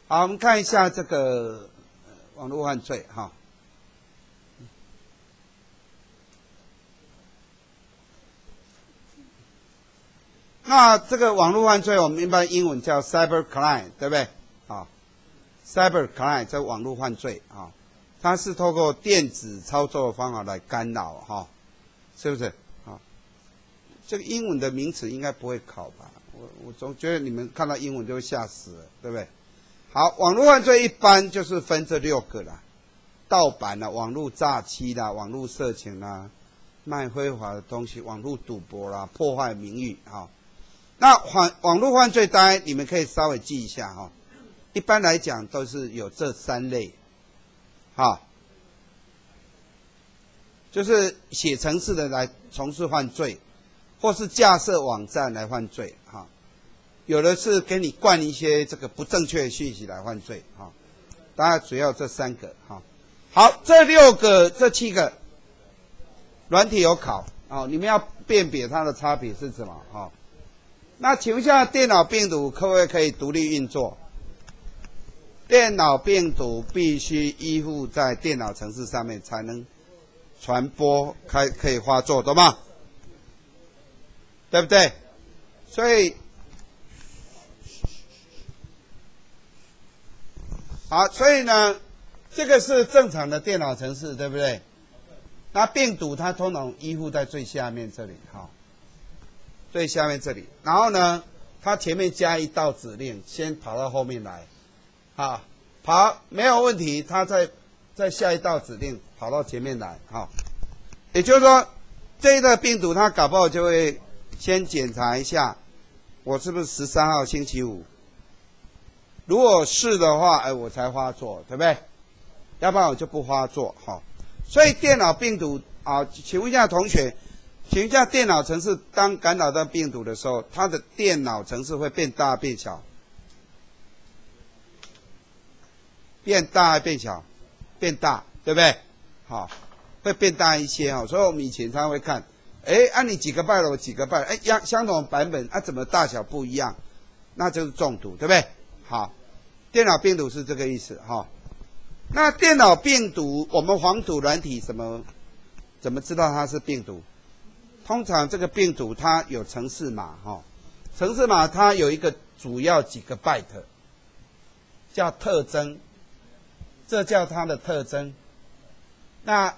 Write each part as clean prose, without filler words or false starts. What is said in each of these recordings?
好，我们看一下这个网络犯罪哈。那这个网络犯罪，我们一般英文叫 cyber crime， 对不对？啊 ，cyber crime 这网络犯罪啊，它是透过电子操作的方法来干扰哈，是不是？啊，这个英文的名词应该不会考吧？我总觉得你们看到英文就会吓死了，对不对？好，网络犯罪一般就是分这6个啦，盗版啦、网络诈欺啦、网络色情啦、卖非法的东西、网络赌博啦、破坏名誉哈。那网络犯罪当然你们可以稍微记一下哈，一般来讲都是有这3类，哈，就是写程式的来从事犯罪，或是架设网站来犯罪哈，有的是给你灌一些这个不正确的讯息来犯罪哈，大概主要这3个哈。好，这6个、这7个软体有考哦，你们要辨别它的差别是什么哈。那请问一下，电脑病毒可不可以独立运作？电脑病毒必须依附在电脑程式上面才能传播，可以发作，懂吗？对不对？所以，好，所以呢，这个是正常的电脑程式，对不对？那病毒它通常依附在最下面这里，好。最下面这里，然后呢，它前面加一道指令，先跑到后面来，啊，跑没有问题，它再下一道指令跑到前面来，好，也就是说，这个病毒它搞不好就会先检查一下，我是不是13号星期五，如果是的话，哎，我才发作，对不对？要不然我就不发作，好，所以电脑病毒啊，请问一下同学。请问一下，电脑程式当感染到病毒的时候，它的电脑程式会变大变小？变大还变小？变大，对不对？好，会变大一些哦。所以我们以前常会看，按你几个byte了，我几个byte，相同版本怎么大小不一样？那就是中毒，对不对？好，电脑病毒是这个意思哈。那电脑病毒，我们黄土软体怎么知道它是病毒？通常这个病毒它有程式码哈，程式码它有一个主要几个 byte， 叫特征，这叫它的特征。那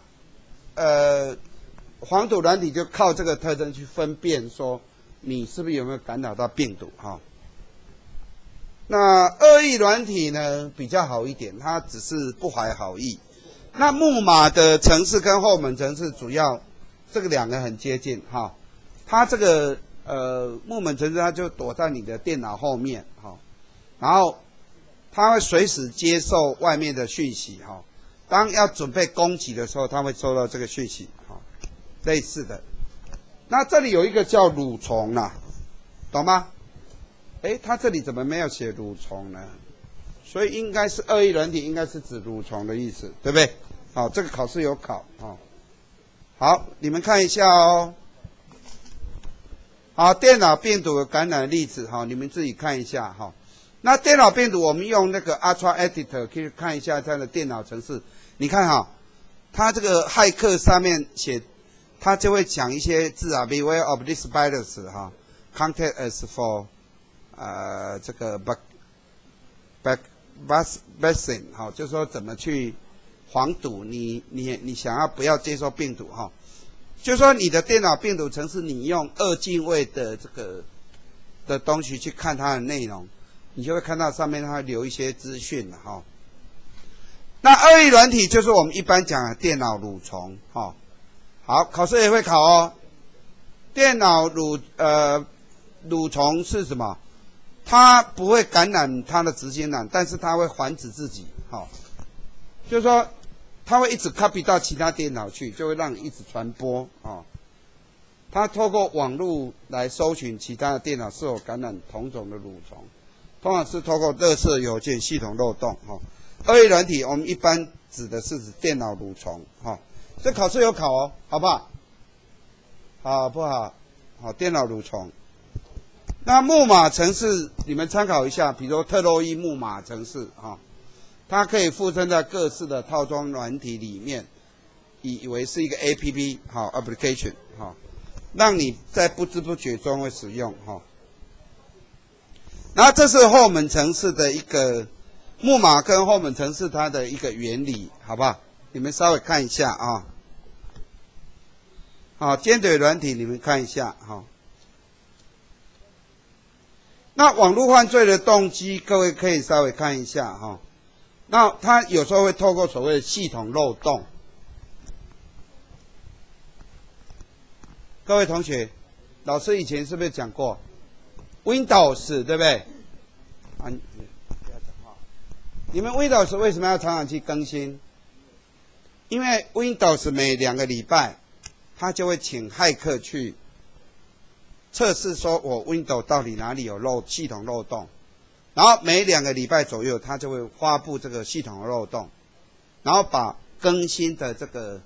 黄土软体就靠这个特征去分辨说你是不是有没有感染到病毒哈。那恶意软体呢比较好一点，它只是不怀好意。那木马的程式跟后门程式主要。这个2个很接近哈，它这个木门程式它就躲在你的电脑后面哈，然后它会随时接受外面的讯息哈，当要准备攻击的时候，它会收到这个讯息哈，类似的。那这里有一个叫蠕虫啦，懂吗？它这里怎么没有写蠕虫呢？所以应该是恶意软体，应该是指蠕虫的意思，对不对？好，这个考试有考啊。好，你们看一下哦。好，电脑病毒的感染的例子哈，你们自己看一下哈。那电脑病毒，我们用那个 Ultra Editor 可以看一下它的电脑程式。你看哈，它这个骇客上面写，它就会讲一些字啊 ，Beware of this virus 哈 ，Contact us for 这个 vaccine 哈，就是说怎么去。防堵你想要不要接受病毒哈？就说你的电脑病毒程式，你用2进位的这个的东西去看它的内容，你就会看到上面它会留一些资讯哈。那恶意软体就是我们一般讲的电脑蠕虫哈。好，考试也会考哦。电脑蠕虫是什么？它不会感染它的执行长，但是它会繁殖自己哈。就是说。它会一直 copy 到其他电脑去，就会让你一直传播啊。它透过网络来搜寻其他的电脑是否感染同种的蠕虫，通常是透过垃圾邮件系统漏洞哈。恶意软体我们一般指的是指电脑蠕虫哈。这考试有考哦，好不好？好不好？好，电脑蠕虫。 那木马程式你们参考一下，比如说特洛伊木马程式它可以附身在各式的套装软体里面，以为是一个 APP application 让你在不知不觉中会使用然后这是后门程式的一个木马跟后门程式它的一个原理，好不好？你们稍微看一下尖嘴软体你们看一下那网络犯罪的动机，各位可以稍微看一下那它有时候会透过所谓的系统漏洞。各位同学，老师以前是不是讲过 Windows 对不对？不要讲话。你们 Windows 为什么要常常去更新？因为 Windows 每2个礼拜，他就会请骇客去测试说我 Windows 到底哪里有系统漏洞，然后每2个礼拜左右，他就会发布这个系统的漏洞，然后把更新的这个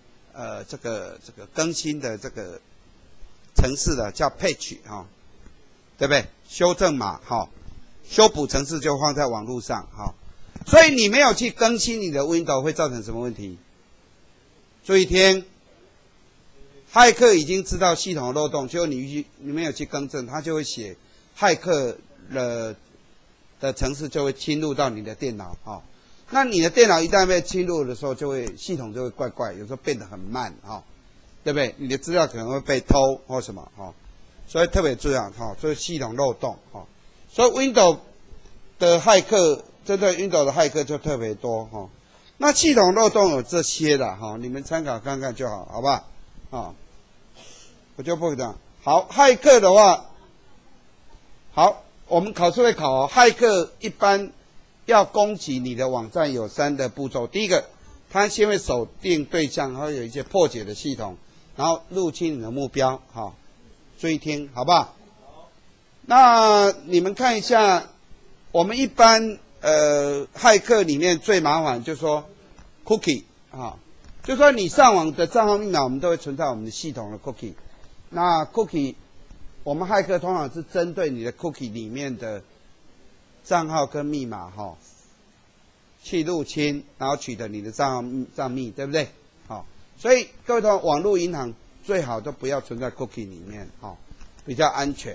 更新的这个程式的叫 patch 对不对？修正码修补程式就放在网络上所以你没有去更新你的 Windows 会造成什么问题？注意听。骇客已经知道系统的漏洞，结果你没有去更正，他就会写骇客的程式就会侵入到你的电脑那你的电脑一旦被侵入的时候，系统就会怪怪，有时候变得很慢对不对？你的资料可能会被偷或什么所以特别重要所以系统漏洞所以 Windows 的骇客针对 Windows 的骇客就特别多那系统漏洞有这些的你们参考看看就好，好不好我就不讲。好，骇客的话，好，我们考试会考骇客一般要攻击你的网站有3个步骤。第一个，他先会锁定对象，还有一些破解的系统，然后入侵你的目标。注意听，好不好？那你们看一下，我们一般骇客里面最麻烦就是说 cookie 就说你上网的账号密码，我们都会存在我们的系统的 cookie。那 cookie， 我们骇客通常是针对你的 cookie 里面的账号跟密码去入侵，然后取得你的账密，对不对？所以各位同学，网络银行最好都不要存在 cookie 里面比较安全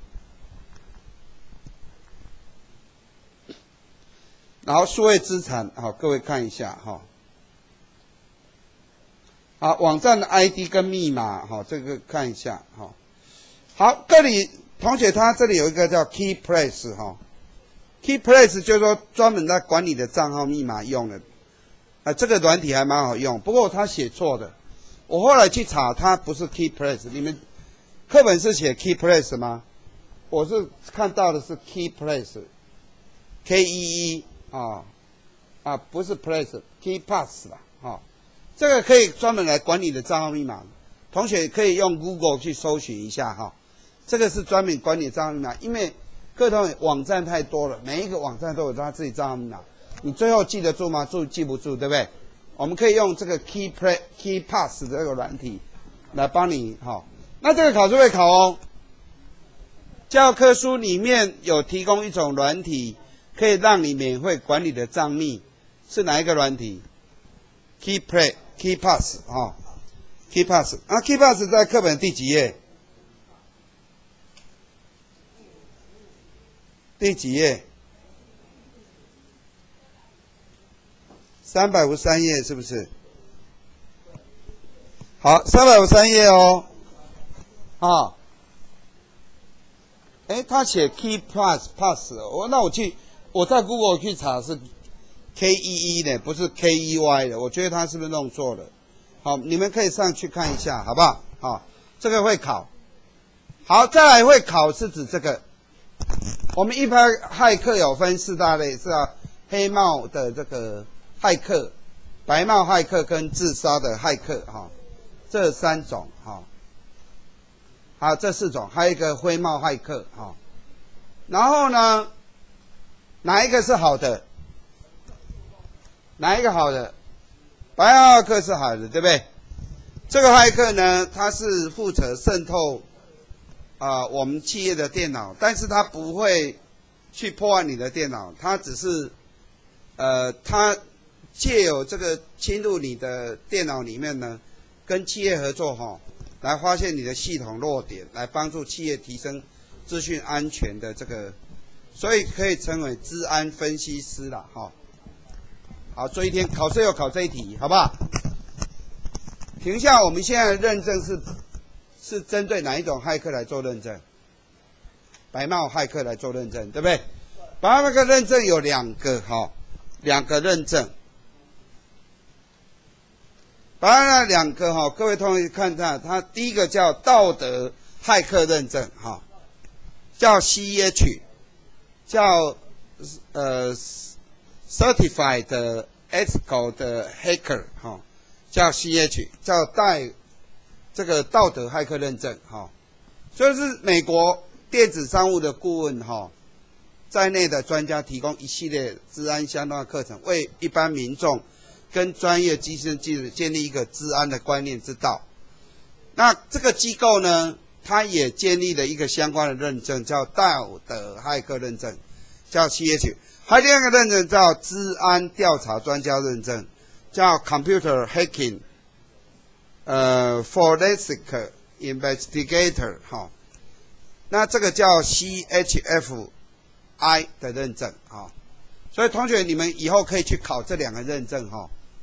然后数位资产各位看一下网站的 ID 跟密码这个看一下好，这里同学他这里有一个叫 Key Press Key Press 就是说专门在管理的账号密码用的这个软体还蛮好用，不过他写错的，我后来去查，它不是 Key Press。你们课本是写 Key Press 吗？我是看到的是 Key Press，KEE 不是 Press，Key Pass 啦这个可以专门来管理的账号密码，同学可以用 Google 去搜寻一下这个是专门管理账号密码，因为各位同学网站太多了，每一个网站都有他自己账号密码，你最后记得住吗？记不住，对不对？我们可以用这个 Key Pass 这个软体来帮你那这个考试会考教科书里面有提供一种软体，可以让你免费管理的账密，是哪一个软体？ Key Pass Key Pass Key Pass 在课本第几页？第几页？353页是不是？好，353页他写 Key Pass， 我在 Google 去查是 KEE 的，不是 KEY 的，我觉得他是不是弄错了？好，你们可以上去看一下，好不好？这个会考。好，再来会考是指这个。我们一般骇客有分4大类，是黑帽的这个骇客、白帽骇客跟自杀的骇客这3种好，这4种，还有一个灰帽骇客然后呢，哪一个是好的？哪一个好的？白帽骇客是好的，对不对？这个骇客呢，他是负责渗透我们企业的电脑，但是它不会去破坏你的电脑，它只是它借由这个侵入你的电脑里面呢，跟企业合作来发现你的系统弱点，来帮助企业提升资讯安全的这个，所以可以称为资安分析师啦好，这一天考试有考这一题，好不好？停一下，我们现在的认证是针对哪一种骇客来做认证？白帽骇客来做认证，对不对？白帽骇客认证有两个认证。把那两个各位同学看看，它第一个叫道德骇客认证叫 CEH， 叫Certified Ethical 的 Hacker 叫 CEH， 叫这个道德骇客认证所以是美国电子商务的顾问在内的专家提供一系列治安相关的课程，为一般民众跟专业基层记者建立一个治安的观念之道。那这个机构呢，它也建立了一个相关的认证，叫道德骇客认证，叫 CH。还有第二个认证叫治安调查专家认证，叫 Computer Hacking Forensic Investigator 那这个叫 CHFI 的认证所以同学你们以后可以去考这两个认证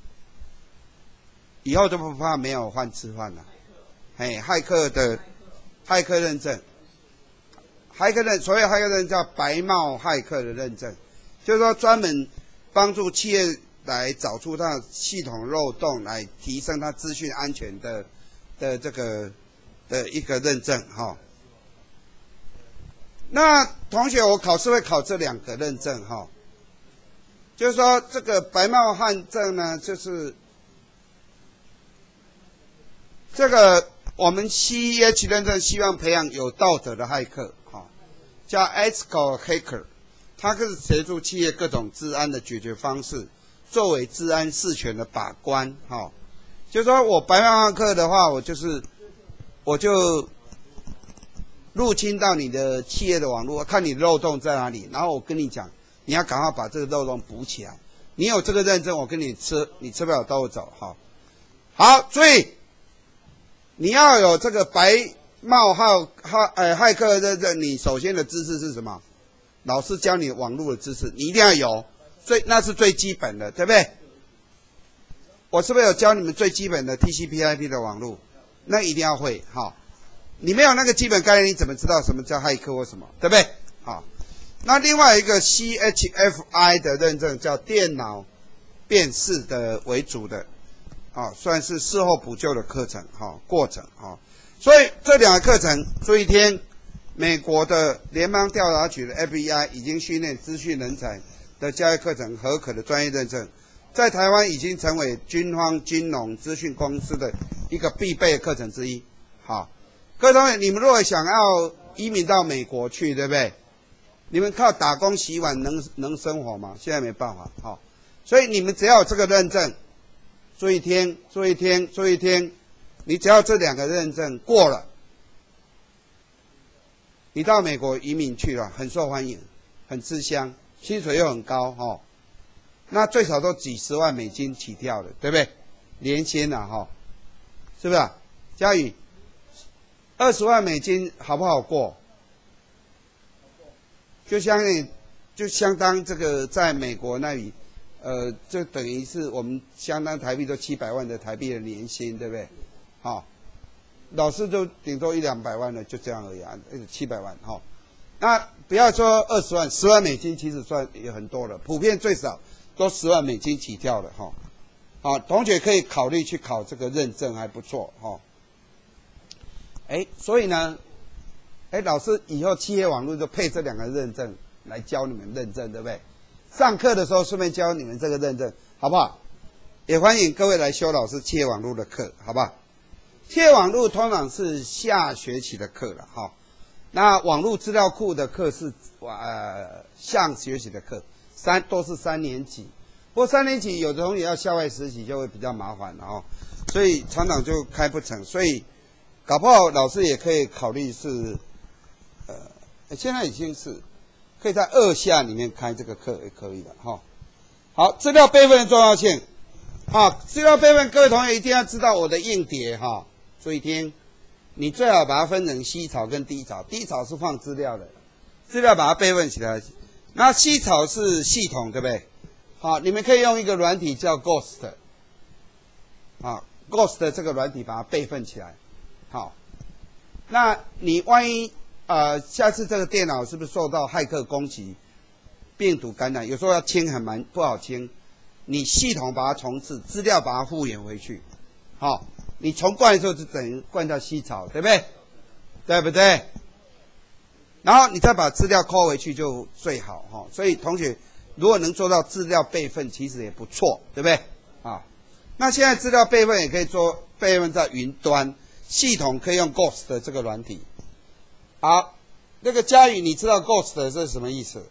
以后都不怕没有饭吃饭了。骇客认证，所谓骇客认证叫白帽骇客的认证，就是说专门帮助企业来找出它的系统漏洞，来提升它资讯安全的这个的一个认证那同学，我考试会考这两个认证就是说这个白帽骇证呢，就是这个我们 CEH 认证希望培养有道德的骇客叫 Ethical Hacker， 它是协助企业各种治安的解决方式，作为治安事权的把关就是说我白帽骇客的话，我就入侵到你的企业的网络，看你的漏洞在哪里，然后我跟你讲，你要赶快把这个漏洞补起来。你有这个认证，我跟你吃不了兜走好，注意，你要有这个白帽骇客认证，你首先的知识是什么？老师教你网络的知识，你一定要有，那是最基本的，对不对？我是不是有教你们最基本的 TCP/IP 的网络？那一定要会你没有那个基本概念，你怎么知道什么叫骇客或什么，对不对？那另外一个 CHFI 的认证叫电脑辨识的为主的算是事后补救的课程过程所以这两个课程，注意听，美国的联邦调查局的 FBI 已经训练资讯人才的教育课程合可的专业认证，在台湾已经成为军方金融资讯公司的一个必备的课程之一各位同学，你们如果想要移民到美国去，对不对？你们靠打工洗碗能生活吗？现在没办法所以你们只要有这个认证，注意听，你只要这两个认证过了，你到美国移民去了，很受欢迎，很吃香，薪水又很高那最少都几十万美金起跳的，对不对？年薪是不是嘉宇？20万美金好不好过？就相当这个在美国那里，就等于是我们相当台币都700万的台币的年薪，对不对？老师就顶多100-200万的，就这样而已700万那不要说20万，10万美金其实算也很多了，普遍最少都10万美金起跳了同学可以考虑去考这个认证，还不错所以呢，老师以后企业网络就配这两个认证来教你们认证，对不对？上课的时候顺便教你们这个认证，好不好？也欢迎各位来修老师企业网络的课，好不好？企业网络通常是下学期的课了那网络资料库的课是上学期的课，都是3年级。不过3年级有的同学要校外实习就会比较麻烦了所以常常就开不成，所以搞不好老师也可以考虑是现在已经是可以在2下里面开这个课也可以了哈。好，资料备份的重要性。资料备份，各位同学一定要知道我的硬碟哈。注意听，你最好把它分成西槽跟低槽。低槽是放资料的，资料把它备份起来。那西槽是系统，对不对？好，你们可以用一个软体叫 Ghost。Ghost 这个软体把它备份起来。好，那你万一下次这个电脑是不是受到骇客攻击、病毒感染？有时候要清很不好清。你系统把它重置，资料把它复原回去，好，你重灌的时候就等于灌到西槽，对不对？对不对？然后你再把资料抠回去就最好哈。所以同学如果能做到资料备份，其实也不错，对不对？那现在资料备份也可以做备份在云端，系统可以用 Ghost 的这个软体。好，那个嘉宇，你知道 Ghost 是什么意思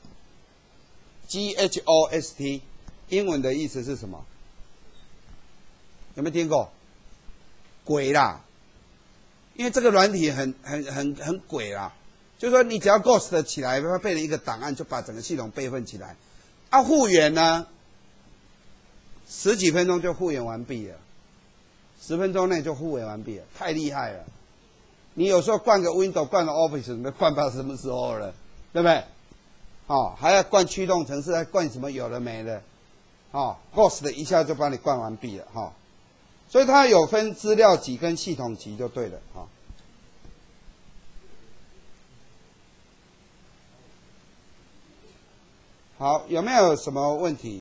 ？Ghost。英文的意思是什么？有没有听过？鬼啦！因为这个软体很鬼啦，就是说你只要 Ghost 起来，它变成一个档案，就把整个系统备份起来。复原呢，10几分钟就复原完毕了，10分钟内就复原完毕了，太厉害了！你有时候灌个 Windows， 灌个 Office， 没灌不到什么时候了，对不对？还要灌驱动程式，还灌什么有的没的。Ghost 一下就帮你灌完毕了所以它有分资料级跟系统级就对了好，有没有什么问题？